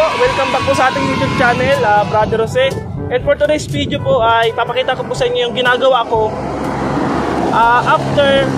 welcome back po sa ating YouTube channel, Brother Jose. And for today's video po ay papakita ko po sa inyo yung ginagawa ko after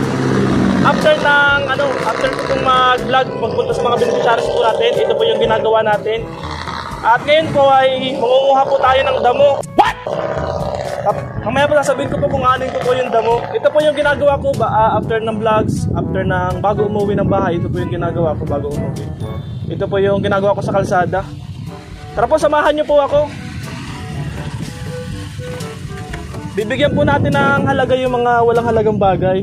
ko pong mag-vlog, magpunta sa mga beneficiaries po natin. Ito po yung ginagawa natin. At ngayon po ay mangunguha po tayo ng damo. What? Mamaya po sasabihin ko po kung ano po yung damo. Ito po yung ginagawa ko after ng vlogs, after ng bago umuwi ng bahay. Ito po yung ginagawa ko bago umuwi. Ito po yung ginagawa ko sa kalsada. Tara po, samahan niyo po ako. Bibigyan po natin ng halaga yung mga walang halagang bagay.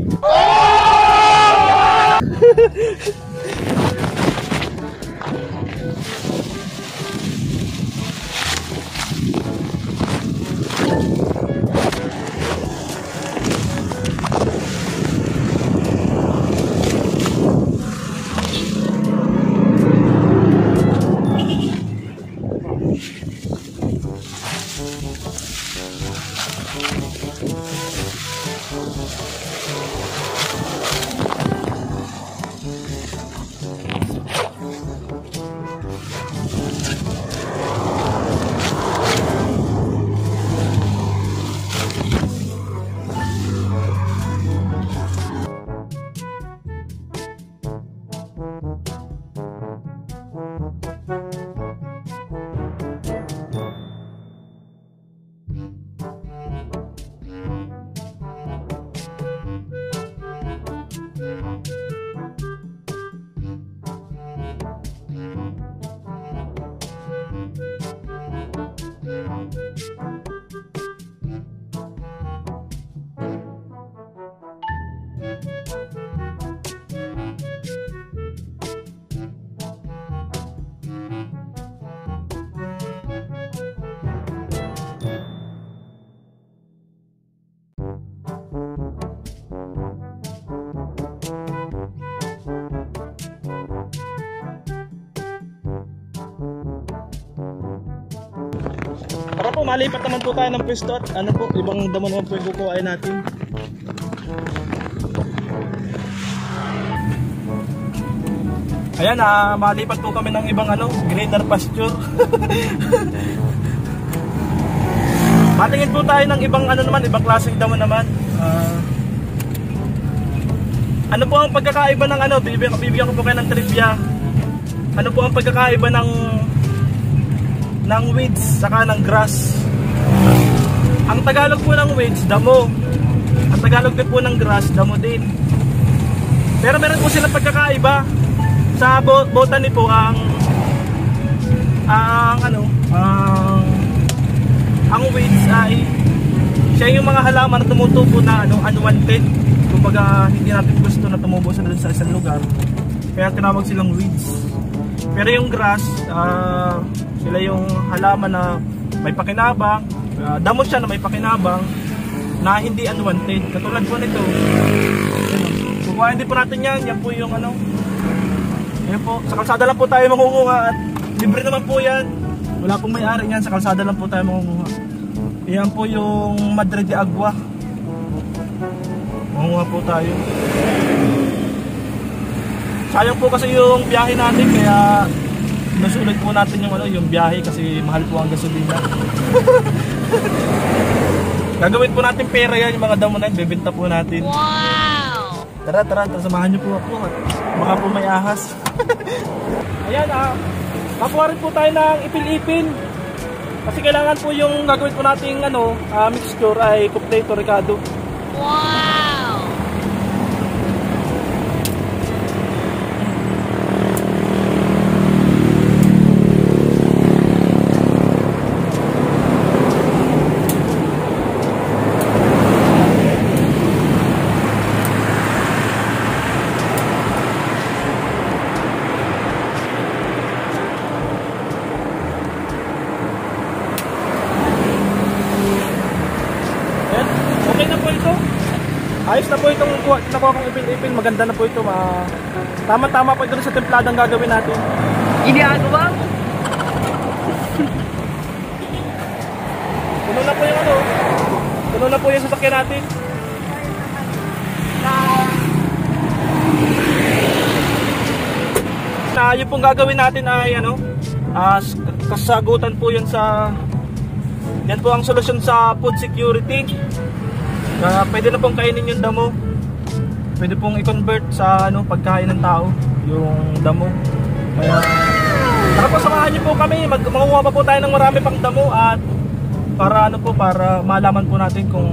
Para po malipat naman po tayo ng pwesto at ano po, ibang damo naman po yung kukuhain natin. Ayan, malipat po kami ng ibang greener pasture. Matingin po tayo ng ibang ibang klaseng damo naman. Ano po ang pagkakaiba ng bibigyan ko po kayo ng trivia. Ano po ang pagkakaiba ng weeds saka ng grass? Ang Tagalog po ng weeds, damo. Ang Tagalog din po ng grass, damo din. Pero meron po silang pagkakaiba. Sa botany po ang weeds ay siya yung mga halaman na tumutubo na unwanted. Kumbaga hindi natin gusto na tumubo sa isang lugar. Kaya tinawag silang weeds. Pero yung grass, sila yung halaman na may pakinabang, damo siya na may pakinabang na hindi unwanted. Katulad po nito. Kukuhain din po natin yan. Yan po yung yan po. Sa kalsada lang po tayo mangunguha at libre naman po yan. Wala pong may-ari yan. Sa kalsada lang po tayo mangunguha. Yan po yung Madre de Agua. Mangunguha po tayo. Sayang po kasi yung biyahe natin, kaya nasulit po natin yung biyahe kasi mahal po ang gasolina. Gagawin po natin pera yan, yung mga damo na yun, bebenta po natin. Wow! Tara, samahan niyo po ako at baka po may ahas. Ayan, kakuha rin po tayo ng ipil-ipil. Kasi kailangan po yung gagawin po nating mixture ay completo Ricardo. Wow! Ayos na po itong nakuha kong ipil-ipil. Maganda na po ito. Tama-tama po ito sa templadang gagawin natin. Iniano ba? Puno na po yung puno na po yung sasakyan natin. Yung pong gagawin natin ay kasagutan po yan po ang solusyon sa food security. Pwede na pong kainin yung damo. Pwede pong i-convert sa pagkain ng tao yung damo. Kaya tara po, samahan niyo po kami. Makukuha pa po tayo ng marami pang damo at para para malaman po natin kung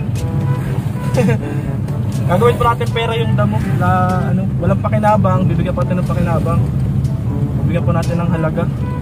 gagawin po natin pera yung damo na walang pakinabang, bibigyan po natin ng pakinabang. Bibigyan po natin ng halaga.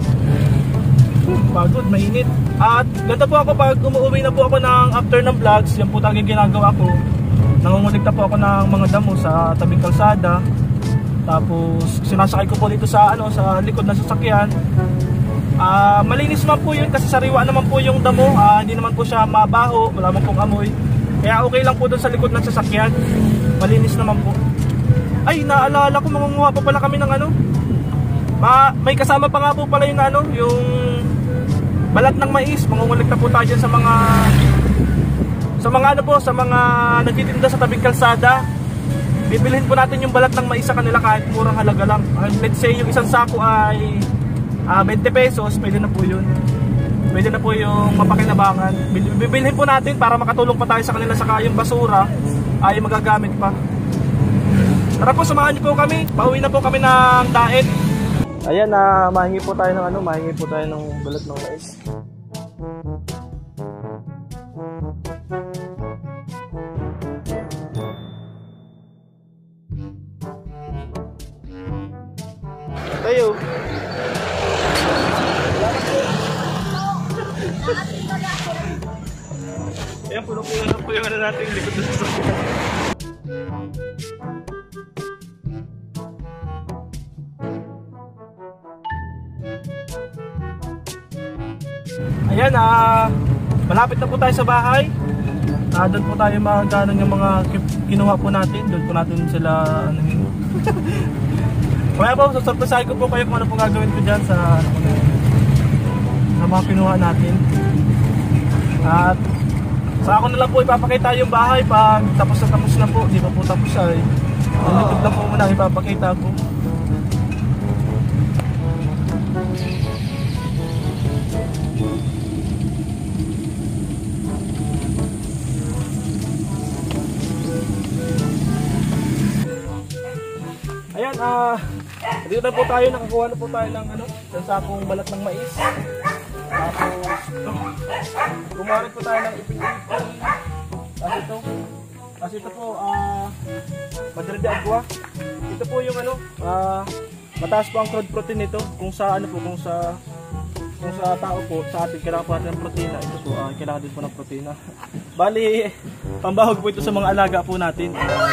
Pagod, mainit. At ganda po ako pag umuwi na po ako ng after ng vlogs. Yan po talagang ginagawa ko. Nangungulikta po ako ng mga damo sa tabing kalsada. Tapos sinasakay ko po dito sa likod ng sasakyan. Malinis man po yun kasi sariwa naman po yung damo. Hindi naman po siya mabaho, wala man pong amoy. Kaya okay lang po dun sa likod ng sasakyan. Malinis naman po. Ay, naalala ko, mangunguha pa pala kami ng may kasama pa nga po pala yung balat ng mais. Mangungulikta po tayo dyan sa mga nagtitinda sa tabing kalsada. Bibilhin po natin yung balat ng mais sa kanila kahit murang halaga lang. Let's say yung isang sako ay 20 pesos, pwede na po yun. Pwede na po yung mapakinabangan. Bibilhin po natin para makatulong pa tayo sa kanila, saka yung basura ay magagamit pa. Tara po, samahan niyo po kami. Pauwi na po kami ng daet. Ayan, mahingi po tayo ng balat ng mais. Tayo. Ayan, puno-puno na po yung natin likod na sasakyan. Ayan, malapit na po tayo sa bahay. Doon po tayo maganon yung mga kinuha po natin. Doon po natin sila kaya po, sasurpresahin ko po kayo kung ano po gagawin ko dyan sa mga kinuha natin. At sa ako na lang po ipapakita yung bahay pag tapos na po. Di pa po tapos ay ang likod lang po muna ipapakita ko. Ayan, dito na po tayo, nakakuha na po tayo ng ng sakong balat ng mais. Tapos gumawa po tayo ng ipin-ipin. Kasi ito po Madre de Agua. Ito po yung mataas po ang crude protein nito. Kung sa tao po, sa atin kailangan po natin ng protina. Ito po kailangan din po ng protina. Bali, pambahog po ito sa mga alaga po natin.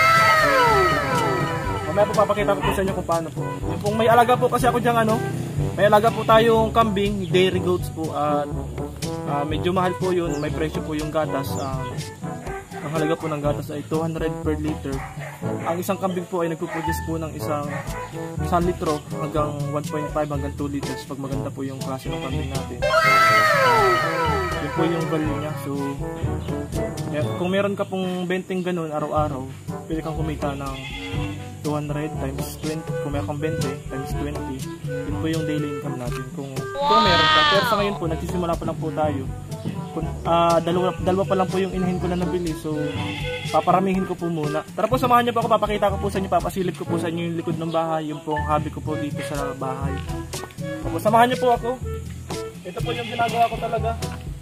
Mamaya po papakita ko po sa inyo kung paano po. Kung may alaga po kasi ako dyan may alaga po tayong kambing, dairy goats po. At medyo mahal po yun, may presyo po yung gatas. Ang halaga po ng gatas ay 200 per liter. Ang isang kambing po ay nagpo-produce po ng isang litro hanggang 1.5 hanggang 2 liters pag maganda po yung klase ng kambing natin. Yun po yung value niya. So kung meron ka pong 20 ganun araw-araw, pwede kang kumita ng 200 times 20, kung may kang 20 times 20, yun po yung daily income natin kung meron ka. Pero sa ngayon po, nagsisimula pa lang po tayo. Dalawa pa lang po yung inahin ko na nabili, so paparamihin ko po muna. Tara po, samahan niyo po ako, papakita ko po sa inyo, papasilip ko po sa inyo yung likod ng bahay, yung pong hobby ko po dito sa bahay. Tapos samahan niyo po ako. Ito po yung ginagawa ko talaga.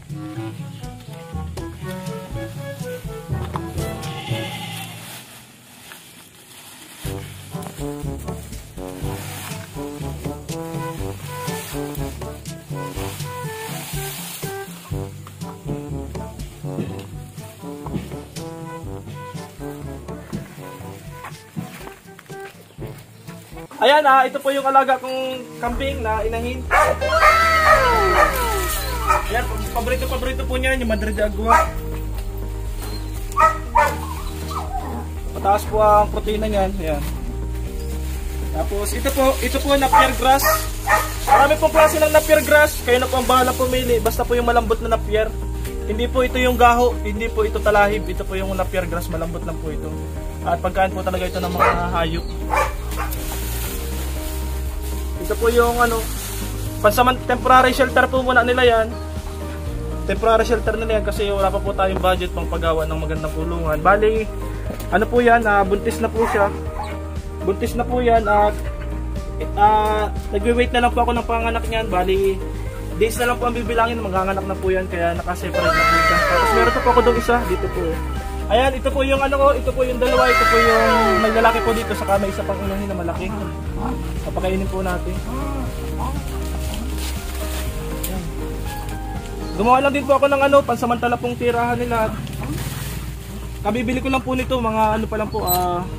Ayan, ito po yung alaga kong kambing na inahin. Ayan, paborito po niyan, yung Madre de Agua. Mataas po ang proteina niyan. Ayan. Tapos ito po napier grass. Marami pong klase ng napier grass. Kayo na po ang bahala pumili. Basta po yung malambot na napier. Hindi po ito yung gaho, hindi po ito talahib. Ito po yung napier grass, malambot lang po ito. At pagkain po talaga ito ng mga hayop. Ito po yung temporary shelter po muna nila yan. Temporary shelter nila yan kasi wala pa po tayong budget pang paggawa ng magandang kulungan. Bali, ano po yan, buntis na po siya. Buntis na po yan at nagwe-wait na lang po ako ng panganak niyan. Bali, days na lang po ang bibilangin, manganganak na po yan kaya naka-separate na po siya. Tapos meron po ako doon isa, dito po. Ayan, ito po yung ano ko, ito po yung dalawa, ito po yung may lalaki po dito, saka may isa pang unahin na malaki. Papakainin po natin. Ayan. Gumawa lang din po ako ng ano, pansamantala pong tirahan nila. Kabibili ko lang po nito, mga ano pa lang po,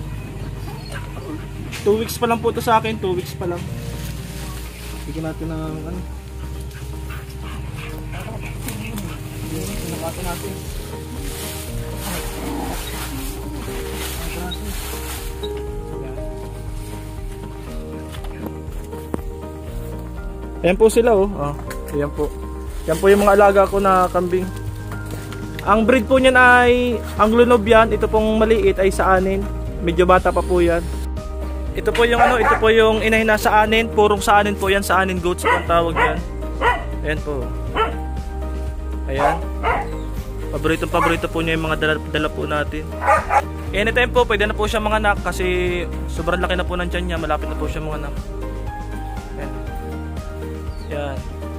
2 weeks pa lang po ito sa akin, 2 weeks pa lang. Bigyan natin ng ano. Pinakato natin. Ayan po sila oh. Ayan po. Yan po yung mga alaga ko na kambing. Ang breed po niyan ay Anglo-Nubian. Ito pong maliit ay sa anin. Medyo bata pa po yan. Ito po yung ano, ito po yung inahin na sa anin. Purong sa anin po yan, sa anin goats ang tawag yan. Ayan po. Ayan. Paborito po niya yung mga dala po natin. Anytime po, pwede na po siya mga anak kasi sobrang laki na po ng tiyan niya. Malapit na po siya mga anak. Ayan. Ayan.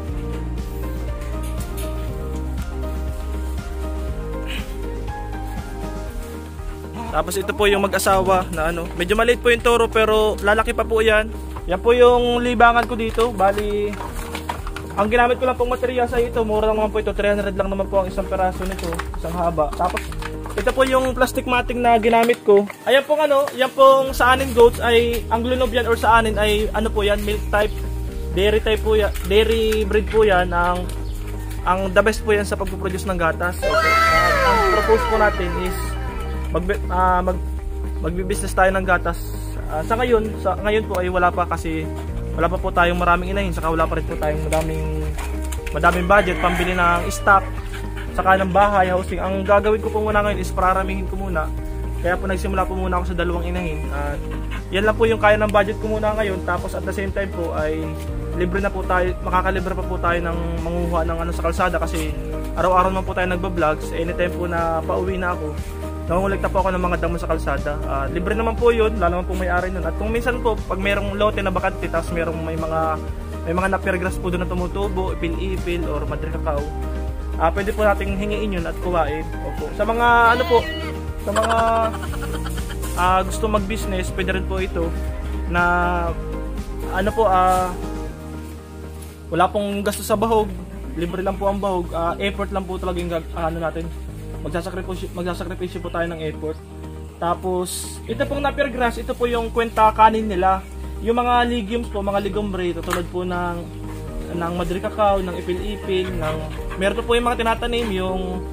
Tapos ito po yung mag-asawa na ano. Medyo maliit po yung toro pero lalaki pa po yan. Yan po yung libangan ko dito. Bali, ang ginamit ko lang pong material sa ito, mura lang naman po ito. 300 lang naman po ang isang peraso nito. Isang haba. Tapos ito po yung plastic matting na ginamit ko. Ayan pong ano, yan pong sa anin goats ay Anglo-Nubian or sa anin ay ano po yan, milk type. Dairy type po yan. Dairy breed po yan. Ang the best po yan sa pagpuproduce ng gatas. Okay. Ang propose po natin is magbi-business tayo ng gatas. Sa ngayon po ay wala pa kasi wala pa po tayong maraming inahin, saka wala pa rin po tayong madaming budget pambili ng stock saka ng bahay, housing. Ang gagawin ko po muna ngayon is pararamihin ko muna. Kaya po nagsimula po muna ako sa 2 inahin. At yan lang po yung kaya ng budget ko muna ngayon. Tapos at the same time po ay libre na po tayo, makakalibre pa po tayo ng manguha ng ano sa kalsada kasi araw-araw naman po tayo nagba-vlogs. Anytime po na pauwi na ako, nangungulekta po ako ng mga damo sa kalsada. Libre naman po yun, lalo naman po may-ari nun. At kung minsan po, pag merong lote na bakante, tapos may mga napir grass po doon na tumutubo, ipil-ipil or madre cacao, pwede po nating hingiin yun at kuwain. Opo. Sa mga ano po, sa mga gusto mag-business, pwede rin po ito na ano po, wala pong gasto sa bahog, libre lang po ang bahog, effort lang po talaga yung ano natin. Magsasakripisyo po tayo ng effort. Tapos ito pong napir grass, ito po yung kwenta kanin nila. Yung mga legumes po, mga legumbre, tulad po ng madre cacao, ng ipil-ipil, meron po yung mga tinatanim, yung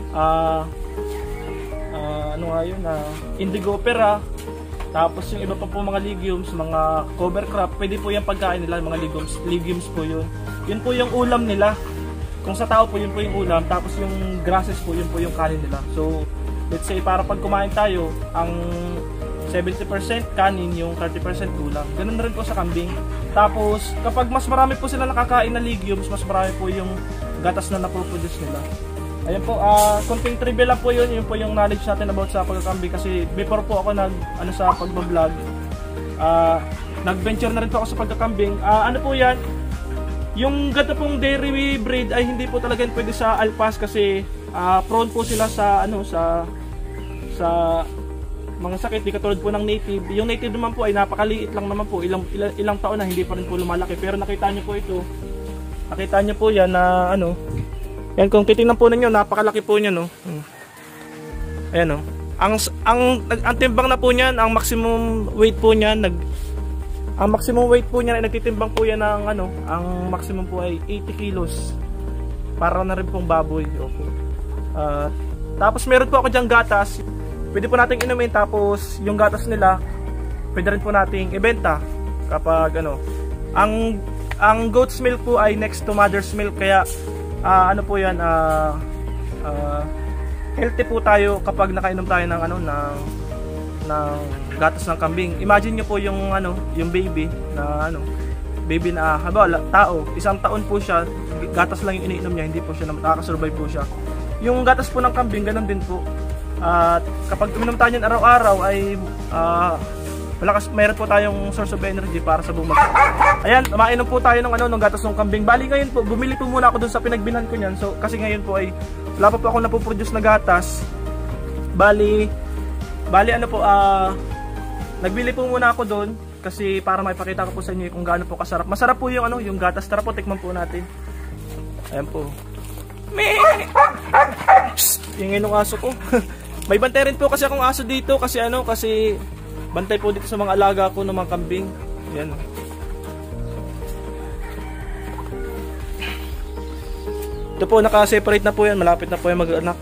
ano nga yun, indigo pera. Tapos yung iba pa po mga legumes, mga cover crop, pwede po yung pagkain nila, mga legumes po yun. Yun po yung ulam nila. Kung sa tao po, yun po yung ulam. Tapos yung grasses po, yun po yung kanin nila. So, let's say para pag kumain tayo, ang 70% kanin, yung 30% ulam. Ganun na rin po sa kambing. Tapos, kapag mas marami po sila nakakain na legumes, mas marami po yung gatas na napoproduce nila. Ayan po, konting trivia lang po yun. Yun po yung knowledge natin about sa pagkakambing. Kasi before po ako sa pagbablog, nag-venture na rin po ako sa pagkakambing. Ano po yan? Yung gata pong dairy breed ay hindi po talaga pwede sa alpas kasi prone po sila sa sa mga sakit, di katulad po ng native. Yung native naman po ay napakaliit lang naman po, ilang taon na hindi pa rin po lumalaki. Pero nakita niyo po ito. Nakita niyo po yan na ano. Yan, kung titingnan po ninyo, napakalaki po niya, no. Ayan, no. Ang timbang na po niyan, ang maximum weight po niyan ang maximum weight po niya ay nagtitimbang po yan ng ano, ang maximum po ay 80 kilos. Para na rin pong baboy. Okay. Tapos meron po ako diyang gatas. Pwede po nating inumin, tapos yung gatas nila pwede rin po nating ibenta kapag ano. Ang goat's milk po ay next to mother's milk, kaya ano po yan, healthy po tayo kapag nakainom tayo ng ano, ng gatas ng kambing. Imagine nyo po yung ano, yung baby na ano, baby na tao, isang taon po siya, gatas lang yung iniinom niya, hindi po siya nakakasurvive po siya. Yung gatas po ng kambing, ganun din po. At kapag uminom tayo niyan araw-araw ay mayroon po tayong source of energy para sa buong mag. Ayan, mainom po tayo ng gatas ng kambing. Bali ngayon po, bumili po muna ako dun sa pinagbilhan ko niyan. So kasi ngayon po ay wala pa po ako napoproduce na gatas. Bali nagbili po muna ako doon kasi para maipakita ko po sa inyo kung gaano po kasarap. Masarap po yung yung gatas. Tara po, tikman po natin. Ayan po. Ingay ng aso ko. May bantay rin po kasi akong aso dito kasi kasi bantay po dito sa mga alaga ko ng mga kambing. Ayan. Ito po, naka-separate na po yan. Malapit na po yan mag-anak.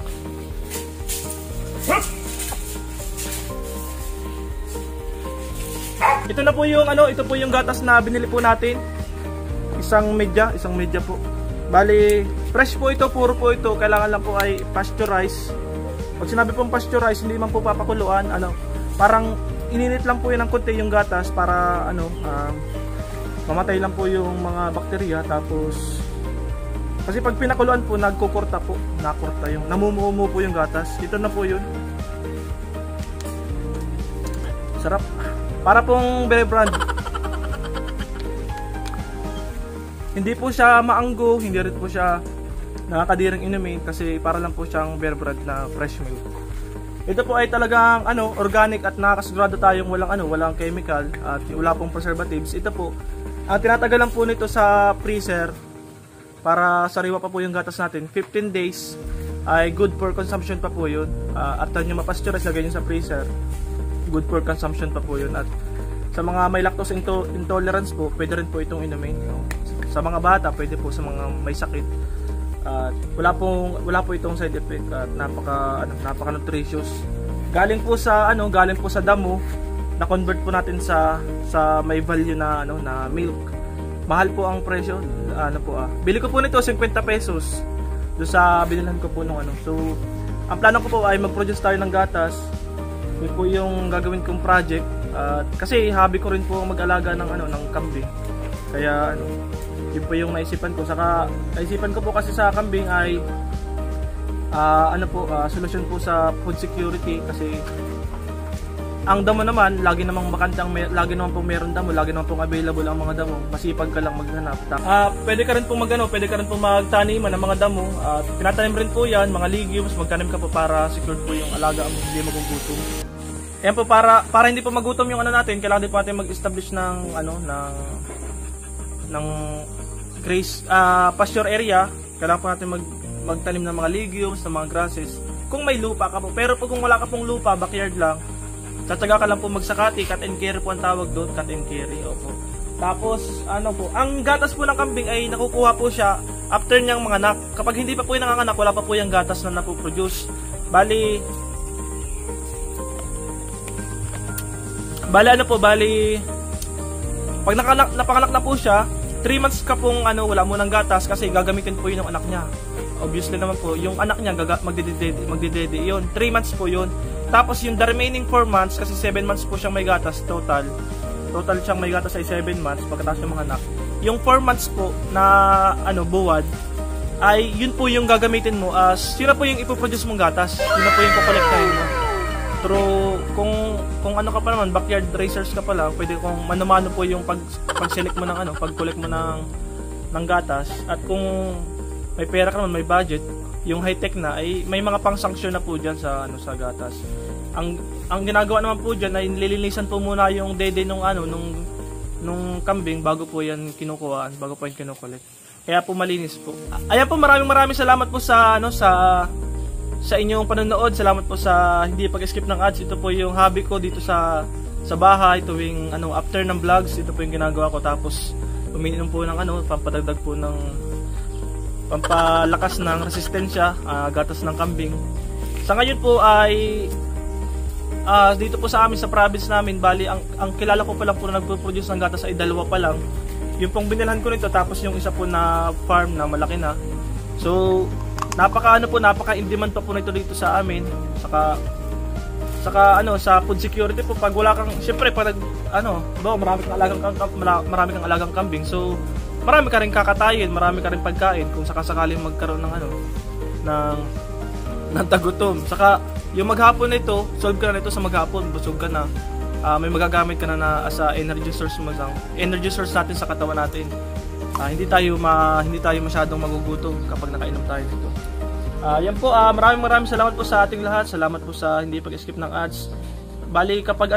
Ito na po yung ito po yung gatas na binili po natin. Isang medya po. Bali, fresh po ito, puro po ito. Kailangan lang po ay pasteurize. Pag sinabi pong pasteurize, hindi man po papakuluan, parang ininit lang po yun ng konti yung gatas para mamatay lang po yung mga bakterya. Tapos kasi pag pinakuluan po, nakurta yung namumuo po yung gatas. Ito na po yun. Sarap. Para pong Bear Brand. Hindi po siya maanggo, hindi rin po siya nakakadirang inumin kasi para lang po siyang Bear Brand na fresh milk. Ito po ay talagang organic at nakakasigurado tayong walang chemical at wala pong preservatives. Ito po, tinatagal lang po nito sa freezer para sariwa pa po yung gatas natin. 15 days ay good for consumption pa po yun. After nyo mapasteurize, lagay nyo sa freezer, good for consumption pa po yun. At sa mga may lactose intolerance po, pwede rin po itong inumin. Sa mga bata, pwede po sa mga may sakit. At wala po itong side effect at napaka nutritious. Galing po sa damo, na convert po natin sa may value na na milk. Mahal po ang presyo. Bili ko po nito 50 pesos do sa binilhan ko po nung So, ang plano ko po ay mag-produce tayo ng gatas. Yun po yung gagawin kong project. Kasi hobby ko rin po mag-alaga ng kambing. Kaya yun po yung naisipan ko. Saka naisipan ko po kasi sa kambing ay solusyon po sa food security kasi ang damo naman lagi namang lagi naman po meron damo, lagi naman po available ang mga damo. Masipag ka lang maghanap. Pwede ka rin po magtaniman ng mga damo. Tinatanim rin po 'yan, mga legumes, magtanim ka po para secured po yung alaga mo, hindi magugutom. Ayan po, para hindi po magutom yung natin, kailangan din po natin mag-establish ng pasture area. Kailangan po natin magtanim ng mga legumes, ng mga grasses. Kung may lupa ka po. Pero kung wala ka pong lupa, backyard lang, tatsaga ka lang po magsakati. Cut and carry po ang tawag doon. Cut and carry. Opo. Tapos, ang gatas po ng kambing ay nakukuha po siya after niyang manganak. Kapag hindi pa po yung nanganganak, wala pa po yung gatas na napoproduce. Bali, pag napanganak na po siya, 3 months ka pong wala mo ng gatas kasi gagamitin po yun ng anak niya. Obviously naman po, yung anak niya magdidede yun. 3 months po yun. Tapos yung the remaining 4 months, kasi 7 months po siyang may gatas total siyang may gatas ay 7 months pagkatapos ng mga anak. Yung 4 months po na buwad, ay yun po yung gagamitin mo as yun na po yung ipoproduce mong gatas. Yun na po yung kukolektahin mo. Pero kung ka pa naman, backyard racers ka pa lang, pwede kung mano-mano po yung pag-select mo ng pag-collect mo ng gatas. At kung may pera ka naman, may budget, yung high-tech na ay may mga pang-sanction na po diyan sa gatas. Ang ginagawa naman po diyan ay nililinisan po muna yung dede nung kambing bago po yan kinukuhaan, bago po yan kino-collect. Kaya po malinis po. Ayan po, maraming salamat po sa inyong panonood. Salamat po sa hindi pag-skip ng ads. Ito po yung hobby ko dito sa bahay tuwing after ng vlogs. Ito po yung ginagawa ko. Tapos umiinom po ng pampadagdag po ng pampalakas ng resistensya, gatas ng kambing. Sa ngayon po ay dito po sa amin sa province namin, bali ang kilala ko pa lang po na nagpo-produce ng gatas ay 2 pa lang. Yung pong binilhan ko nito, tapos yung isa po na farm na malaki na. So napaka in demand pa po nito dito sa amin. Saka Saka ano, sa food security po, pag wala kang, syempre pag marami kang alagang kambing, so marami ka rin kakatayin, marami ka rin pagkain kung sakasakaling magkaroon ng ng tagutom. Saka yung maghapon nito, solve ka na nito sa maghapon, busog ka na. May magagamit ka na as a energy source natin sa katawan natin. Hindi tayo masyadong magugutom kapag nakainom tayo nito. Yan po, maraming salamat po sa ating lahat. Salamat po sa hindi pag-skip ng ads. Bali kapag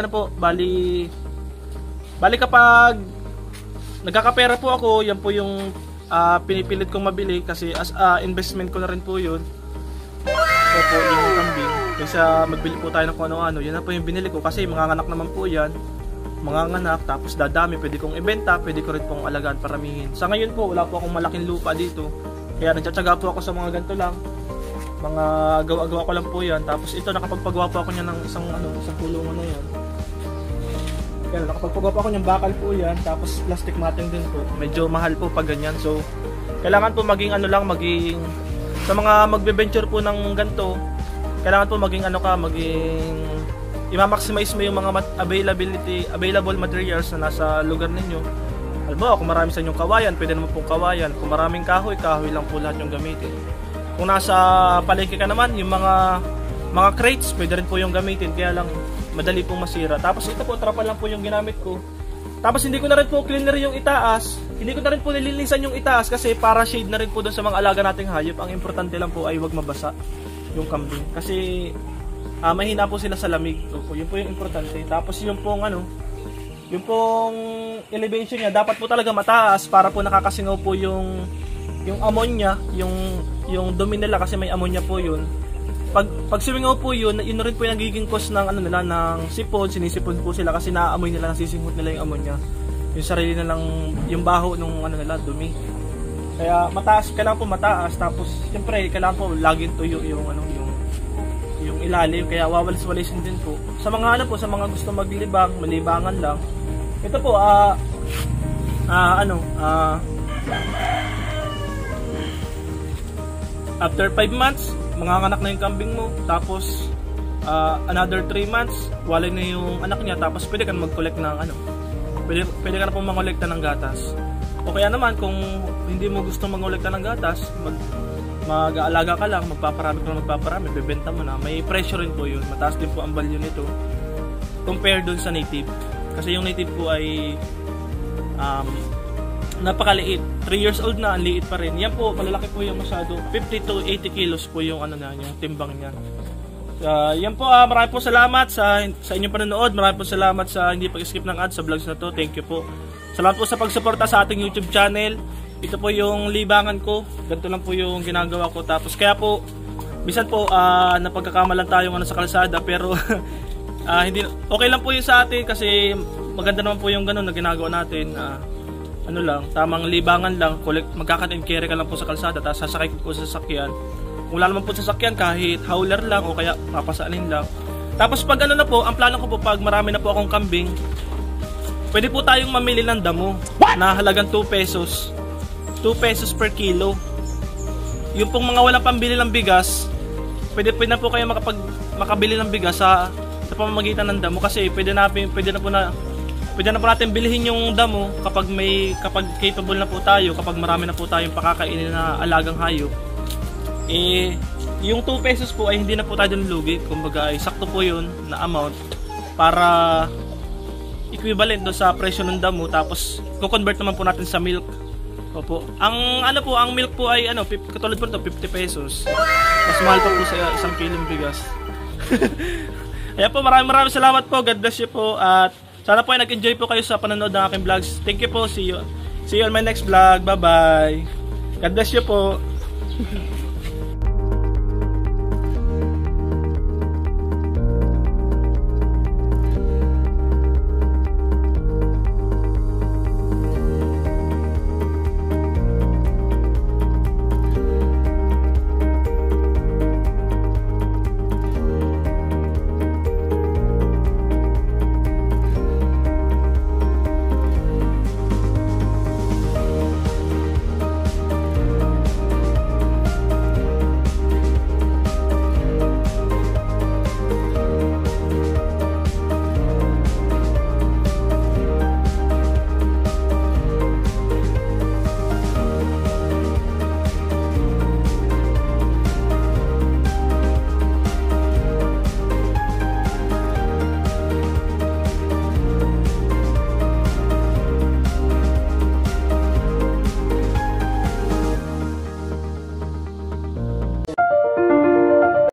kapag nagkakapera po ako, yan po yung pinipilit kong mabili kasi as investment ko na rin po yun. So po yung kambing. Kaysa magbili po tayo ng kung ano-ano, yan na po yung binili ko kasi manganganak naman po yan. Manganganak, tapos dadami, pwede kong ibenta, pwede ko rin pong alagaan, paramihin. Sa ngayon po, wala po akong malaking lupa dito. Kaya nagtsatsaga po ako sa mga ganito lang. Mga gawa-gawa ko lang po yan. Tapos ito, nakapagpagawa po ako niya ng isang kulungan na yan. Kaya nakapagpagawa po ako niyang bakal po yan. Tapos plastic matting din po. Medyo mahal po pag ganyan. So, kailangan po maging sa mga magbe-venture po ng ganito, kailangan po maging i-maximize mo yung mga available materials na nasa lugar ninyo. Halimbawa, kung marami sa inyong kawayan, pwede naman pong kawayan. Kung maraming kahoy lang po lahat yung gamitin. Kung nasa palengke ka naman, yung mga crates, pwede rin po yung gamitin. Kaya lang, madali pong masira. Tapos ito po, trapal lang po yung ginamit ko. Tapos hindi ko na rin po cleaner yung itaas. Hindi ko na rin po nilinisan yung itaas kasi para shade na rin po doon sa mga alaga nating hayop. Ang importante lang po ay wag mabasa yung kambing. Kasi mahina po sila sa lamig. Yun po yung importante. Tapos yung pong elevation niya dapat po talaga mataas para po nakakasingaw po yung ammonia, yung dumi nila kasi may ammonia po yun. Pag sumingaw po yun rin po yung nagiging cause ng ng sipon, sinisipon po sila kasi naaamoy nila, nasisinghot nila yung ammonia. Yung sarili nilang yung baho nung dumi. Kaya kailangan po mataas, tapos siyempre kailangan po laging tuyo yung ilalim, kaya wawalis-walisin din po. Sa mga sa mga gusto malibangan lang. Ito po after 5 months, manganganak na yung kambing mo, tapos another 3 months, walay na yung anak niya, tapos pwede ka na mag-collect ng pwede ka na pong mangolekta ng gatas. O kaya naman kung hindi mo gusto mangolekta ng gatas, mag-aalaga ka lang, magpaparami, bebenta mo na. May presyo rin po yun. Mataas din po ang value nito compare dun sa native. Kasi yung native po ay napakaliit. 3 years old na, ang liit pa rin. Yan po, malalaki po yung masyado. 50 to 80 kilos po yung yung timbang niya. Yan po, maraming po salamat sa inyong panonood. Maraming po salamat sa hindi pag-skip ng ads sa vlogs na to. Thank you po. Salamat po sa pagsuporta sa ating YouTube channel. Ito po yung libangan ko. Ganito lang po yung ginagawa ko. Tapos kaya po, bisan po napagkakamalan tayo sa kalsada, pero hindi okay lang po yun sa atin kasi maganda naman po yung ganun na ginagawa natin. Tamang libangan lang, magkakat and carry ka lang po sa kalsada, tapos sasakay ko po sa sasakyan. Kung wala naman po sa sasakyan, kahit hauler lang o kaya papasaanin lang. Tapos pag na po, ang plano ko po pag marami na po akong kambing, pwede po tayong mamili ng damo na halagang 2 pesos. 2 pesos per kilo. Yung pong mga walang pambili ng bigas, pwede na po kayo makabili ng bigas sa pamamagitan ng damo kasi pwede na po natin bilhin yung damo kapag capable na po tayo, kapag marami na po tayong pakakainin na alagang hayop. Yung 2 pesos po ay hindi na po tayo lugi, kumbaga ay sakto po yun na amount para equivalent do sa presyo ng damo, tapos ko-convert naman po natin sa milk. Opo. Ang milk po ay katulad po ito 50 pesos. Mas mahal pa po sa 1 kilong bigas. Ayan po, maraming salamat po. God bless you po at sana po ay nag-enjoy po kayo sa panonood ng aking vlogs. Thank you po. See you on my next vlog. Bye bye. God bless you po.